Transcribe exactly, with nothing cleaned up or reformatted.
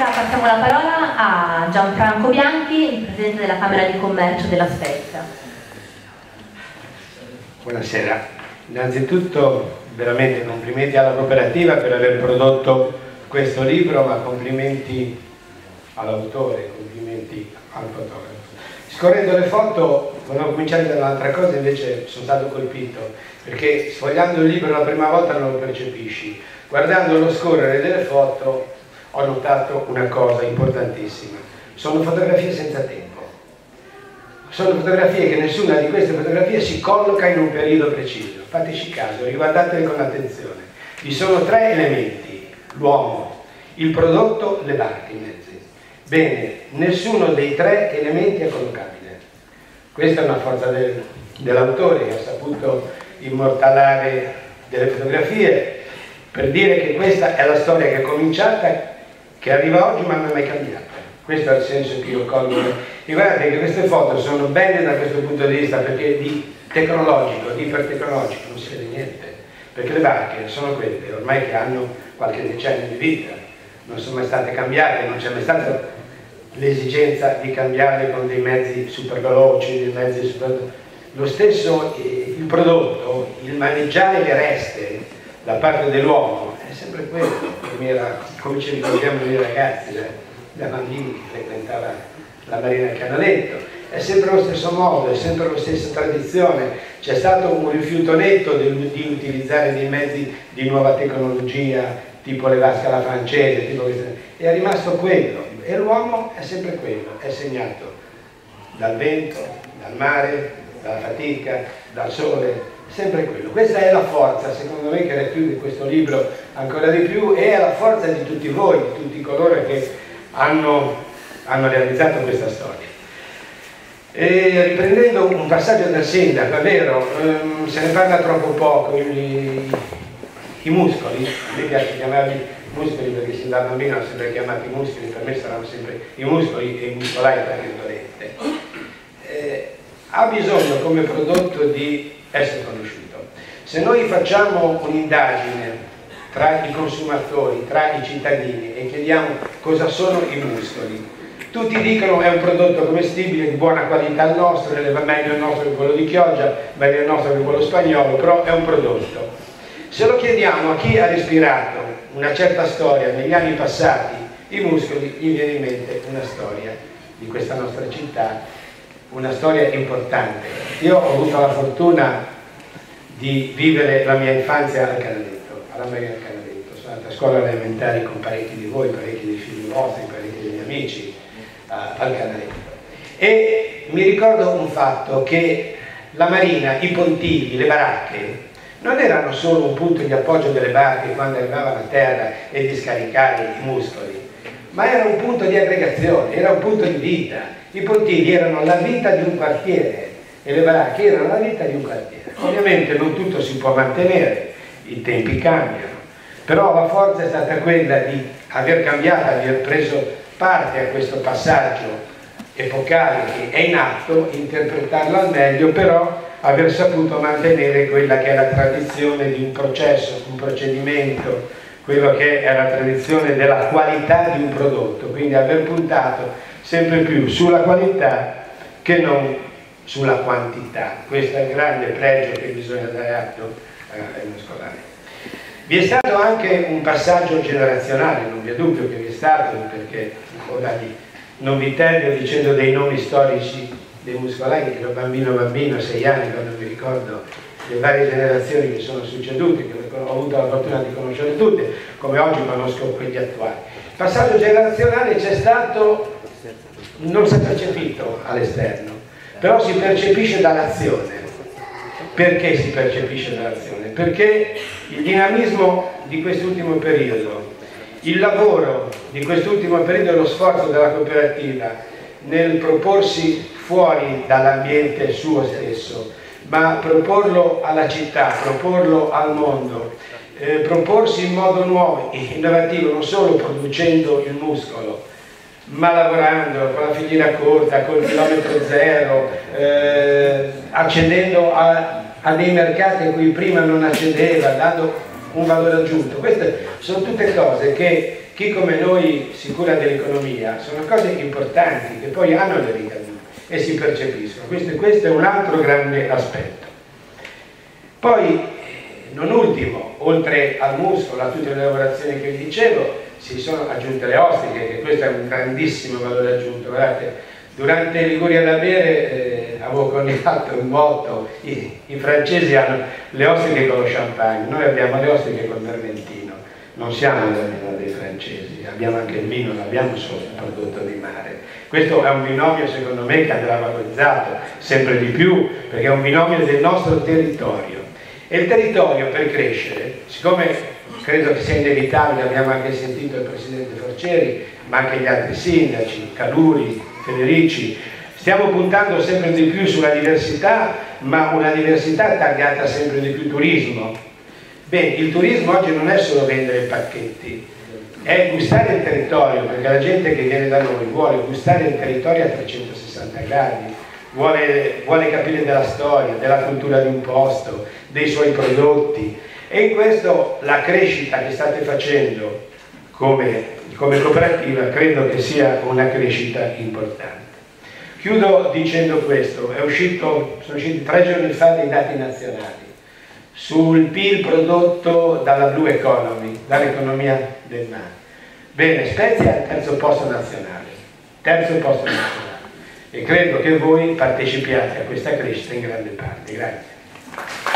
ora passiamo la parola a Gianfranco Bianchi, il Presidente della Camera di Commercio della Spezia. Buonasera. Innanzitutto veramente complimenti alla cooperativa per aver prodotto questo libro, ma complimenti all'autore, complimenti al fotografo. Scorrendo le foto, volevo cominciare da un'altra cosa, invece sono stato colpito, perché sfogliando il libro la prima volta non lo percepisci. Guardando lo scorrere delle foto ho notato una cosa importantissima. Sono fotografie senza tempo. Sono fotografie che nessuna di queste fotografie si colloca in un periodo preciso. Fateci caso, riguardatele con attenzione. Vi sono tre elementi: l'uomo, il prodotto, le barche, i mezzi. Bene, nessuno dei tre elementi è collocabile. Questa è una forza del, dell'autore, che ha saputo immortalare delle fotografie per dire che questa è la storia che è cominciata, che arriva oggi ma non è mai cambiata. Questo è il senso che io colgo. E guardate che queste foto sono belle da questo punto di vista, perché di tecnologico, di ipertecnologico non si vede niente, perché le barche sono quelle ormai che hanno qualche decennio di vita, non sono mai state cambiate, non c'è mai stata l'esigenza di cambiarle con dei mezzi super veloci, dei mezzi super... Lo stesso eh, il prodotto, il maneggiare le reste da parte dell'uomo è sempre quello, come, era, come ci ricordiamo noi ragazzi, da, da bambini che frequentava la Marina del Canaletto. È sempre lo stesso modo, è sempre la stessa tradizione. C'è stato un rifiuto netto di, di utilizzare dei mezzi di nuova tecnologia, tipo le vasche alla francese, tipo queste... è rimasto quello. E l'uomo è sempre quello, è segnato dal vento, dal mare, dalla fatica, dal sole, sempre quello. Questa è la forza, secondo me, che racchiude questo libro ancora di più, e è la forza di tutti voi, di tutti coloro che hanno, hanno realizzato questa storia. E riprendendo un passaggio del sindaco, è vero, ehm, se ne parla troppo poco, i, i muscoli, a me piace chiamarli muscoli perché sin da bambino ho sempre chiamato i muscoli, per me saranno sempre i muscoli e i muscolai, tra virgolette. Eh, ha bisogno come prodotto di essere conosciuto. Se noi facciamo un'indagine tra i consumatori, tra i cittadini, e chiediamo cosa sono i muscoli, tutti dicono è un prodotto commestibile di buona qualità il nostro, è meglio il nostro che quello di Chioggia, meglio il nostro che quello spagnolo, però è un prodotto. Se lo chiediamo a chi ha respirato una certa storia negli anni passati, i muscoli, gli viene in mente una storia di questa nostra città, una storia importante. Io ho avuto la fortuna di vivere la mia infanzia al Canaletto, alla Marina del Canaletto. Sono andato a scuola elementare con parecchi di voi, parecchi dei figli vostri, parecchi dei miei amici uh, al Canaletto. E mi ricordo un fatto, che la Marina, i pontili, le baracche, non erano solo un punto di appoggio delle barche quando arrivavano a terra e di scaricare i muscoli, ma era un punto di aggregazione, era un punto di vita. I pontili erano la vita di un quartiere e le baracche erano la vita di un quartiere. Ovviamente non tutto si può mantenere, i tempi cambiano, però la forza è stata quella di aver cambiato, di aver preso parte a questo passaggio epocale che è in atto, interpretarlo al meglio, però aver saputo mantenere quella che è la tradizione di un processo, un procedimento, quello che è la tradizione della qualità di un prodotto, quindi aver puntato sempre più sulla qualità che non sulla quantità. Questo è il grande pregio che bisogna dare atto eh, ai muscolari. Vi è stato anche un passaggio generazionale, non vi è dubbio che vi è stato, perché ora non vi tendo dicendo dei nomi storici dei muscolari, che ero bambino bambino, sei anni, quando mi ricordo le varie generazioni che sono succedute, che ho avuto la fortuna di conoscere tutte, come oggi conosco quelli attuali. Il passaggio generazionale c'è stato, non si è percepito all'esterno, però si percepisce dall'azione. Perché si percepisce dall'azione? Perché il dinamismo di quest'ultimo periodo, il lavoro di quest'ultimo periodo e lo sforzo della cooperativa nel proporsi fuori dall'ambiente suo stesso, ma proporlo alla città, proporlo al mondo, eh, proporsi in modo nuovo e innovativo, non solo producendo il muscolo, ma lavorando con la filiera corta, col chilometro zero, eh, accedendo a, a dei mercati a cui prima non accedeva, dando un valore aggiunto. Queste sono tutte cose che chi come noi si cura dell'economia, sono cose importanti che poi hanno le ricadute e si percepiscono. Questo, questo è un altro grande aspetto. Poi, non ultimo, oltre al muscolo, a tutte le lavorazioni che vi dicevo, si sono aggiunte le ostiche, che questo è un grandissimo valore aggiunto. Guardate, durante Liguria da bere eh, avevo coniato un motto, I, i francesi hanno le ostiche con lo champagne, noi abbiamo le ostiche col vermentino, non siamo nella dei francesi, abbiamo anche il vino, non abbiamo solo il prodotto di mare. Questo è un binomio secondo me che andrà valorizzato sempre di più, perché è un binomio del nostro territorio. E il territorio per crescere, siccome credo che sia inevitabile, abbiamo anche sentito il Presidente Forcieri, ma anche gli altri sindaci, Caluri, Federici, stiamo puntando sempre di più sulla diversità, ma una diversità taggata sempre di più turismo. Bene, il turismo oggi non è solo vendere pacchetti, è gustare il territorio, perché la gente che viene da noi vuole gustare il territorio a trecentosessanta gradi, vuole, vuole capire della storia, della cultura di un posto, dei suoi prodotti, e in questo la crescita che state facendo come, come cooperativa credo che sia una crescita importante. Chiudo dicendo questo, è uscito, sono usciti tre giorni fa dei dati nazionali sul P I L prodotto dalla Blue Economy, dall'economia del mare. Bene, Spezia è al terzo posto nazionale, terzo posto nazionale, e credo che voi partecipiate a questa crescita in grande parte. Grazie.